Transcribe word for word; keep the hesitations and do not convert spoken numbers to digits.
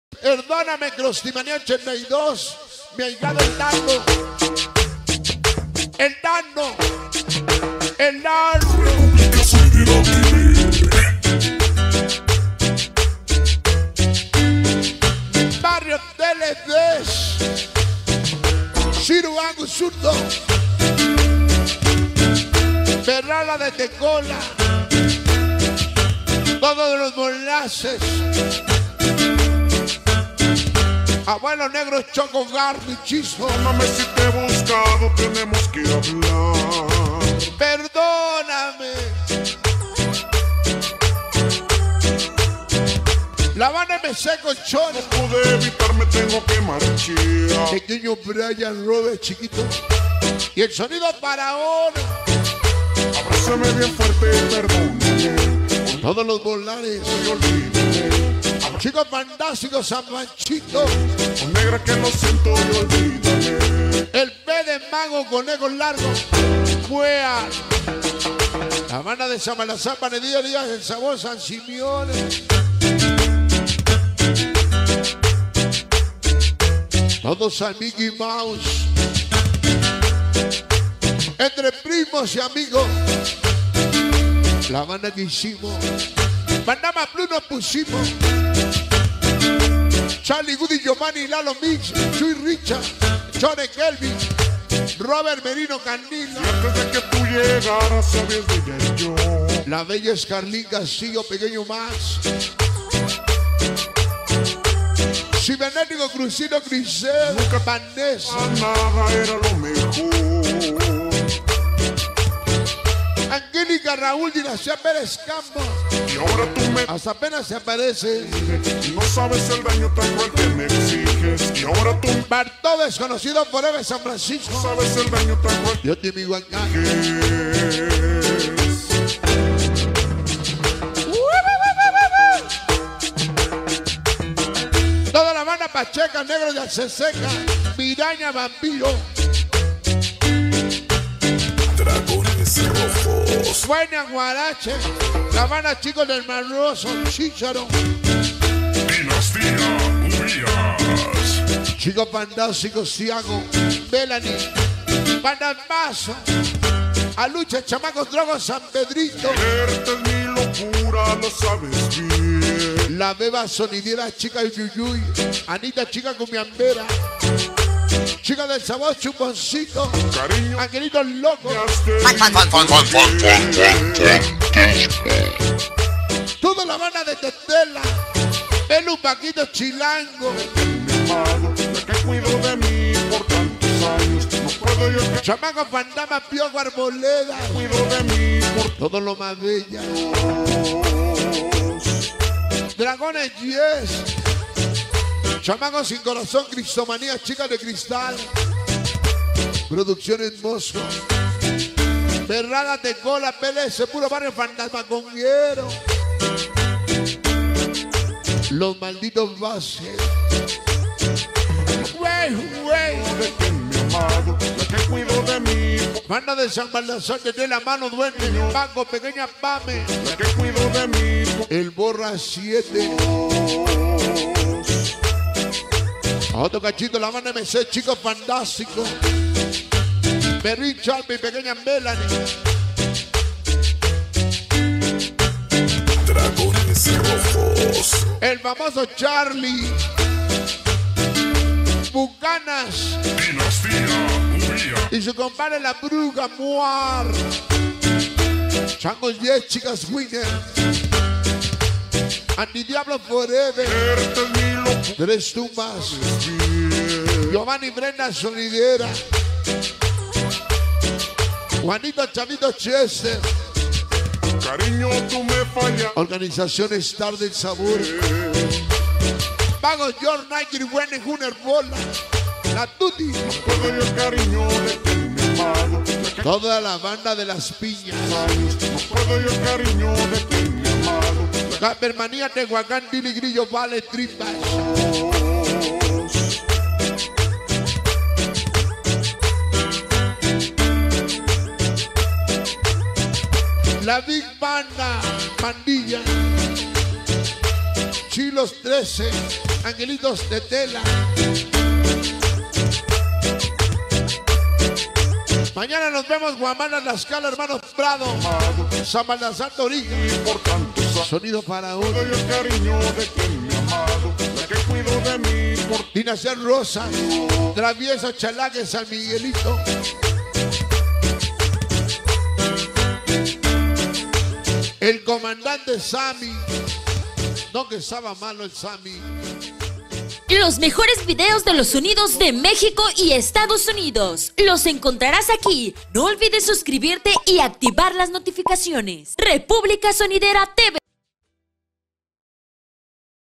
Perdóname, Crostimanía ochenta y dos. Mi ahijado el Dando. El Dando. El Dando. Barrio Teledes. Ciro Angus Zurdo. Perrala de Tecola. Todos los molaces. Abuelo Negro, Choco, Garni, Chismo. Perdóname si te he buscado, tenemos que hablar. Perdóname. La Habana M C Colchón. No pude evitarme, tengo que marchar. Pequeño Brian Robert, chiquito. Y el sonido para ahora. Abrázame bien fuerte, perdóname. Todos los volares. Y olvídame. Chicos fantásticos, San Manchito. Con negra que lo siento y olvídame. El P de Mago, Conejo Largo. Fuea. La Habana de San Malazán, Panedilla Díaz, El Sabor, San Simeone. Todos a Mickey Mouse. Entre primos y amigos. La banda que hicimos. Bandama Blue nos pusimos. Charlie Goody, Giovanni, Lalo Mix, Chuy Richard, Johnny Kelvin, Robert Merino Canila. Antes de que tú llegaras, sabías de ella y yo. La bella es Carlín Castillo, Pequeño Max. Cibernético Crucino Crisel, nunca Vanessa. Nada era lo mejor. Angélica Raúl Dinastía Pérez Campos. Y ahora tú me hasta apenas se aparece. y no sabes el daño tan cruel que me exiges. Y ahora tú Bartó desconocido forever San Francisco. no sabes el daño tan cruel Yo te digo acá. que es. Toda la banda Pacheca, Negro de Alceseca, Miraña Vampiro. Dragones rojos. Buena Guarache, La Habana Chicos del Marroso, Chícharo. Dinastía Urias. Chicos Fantásticos, Ciago, Melanie, Panamazo, Aluche, Chamacos Drogos, San Pedrito. Verte es mi locura, lo sabes bien. La Beba Sonidera, Chica y Yuyuy, Anita Chica Cumiambera, Chica del Sabor, Chuponcito, Cariño, Angelito Loco. Toda la banda de Tetela, Pelu Paquito Chilango, mi amado, la que cuidó de mí por tantos años. No puedo yo que Chamaco Fandama, Piojo Arboleda, cuidó de mí por todo lo más bella. Dragones Yes, Chamacos Sin Corazón, Cristomanía, Chicas de Cristal, Producciones Mosco, Perrada de Cola, P L S, Puro Barrio Fantasma Conguero, Los Malditos Bases, Güey, güey, de que mi amado, la que cuidó de mí, Banda de San Baldassar que tiene la mano duende, Paco, Pequeña Pame, la que cuidó de mí. El Borra siete. Otro cachito, la banda M C, Chicos Fantásticos. Perrin Charlie, Pequeña Melanie. Dragones rojos. El famoso Charlie. Bucanas. Dinastía Urias. Y su compadre la Bruga Muar. Changos diez, Chicas Winner. Anti Diablo Forever. Verte es mi locura. Tres tumbas. Bien. Giovanni Brenda Sonidera. Juanito Chavito Chester. Cariño, tú me fallas. Organización Star del Sabor. Pago George Nike, Wendy Gunner Bola. La Tuti. No puedo yo, cariño, de que mi amado, la que Toda la banda de las piñas. años. No puedo yo, cariño, de que mi amado, la Capermanía, Tehuacán, Dili Grillo, Vale, Tripas. La Big Banda, Pandilla. Chilos trece, Angelitos de Tela. Mañana nos vemos, Guamana, La Escala, hermanos Prado, San Baltasar Torija. Sonido para uno. El cariño de quien me ha amado, la que cuido de mí por Dinastía Rosa, Travieso Chalaque, San Miguelito. El comandante Sammy. No, que estaba malo el Sammy. Los mejores videos de los sonidos de México y Estados Unidos los encontrarás aquí. No olvides suscribirte y activar las notificaciones. República Sonidera T V.